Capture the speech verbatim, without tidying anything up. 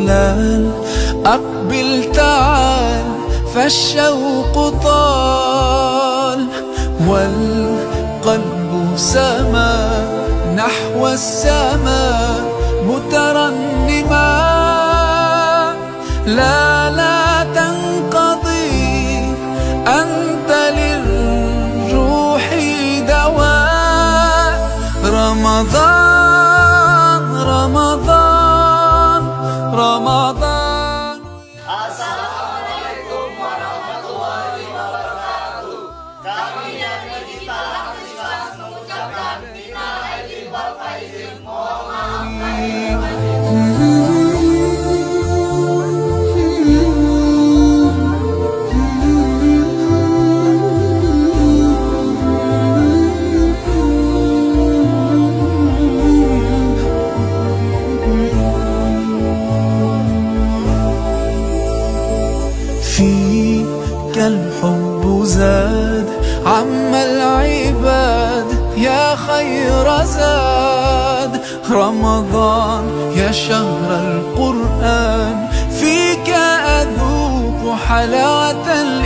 الهلال أقبل تعال فالشوق طال والقلب سما نحو السماء مترنما. لا لا تنقضي أنت للروح دواء. رمضان رمضان رمضان. Assalamualaikum warahmatullahi wabarakatuh. Kami dari kita Kelas mengucapkan Minna Aidin wal Faizin. Mohon maaf. فيك الحب زاد عم العباد يا خير زاد. رمضان يا شهر القرآن فيك أذوق حلاوة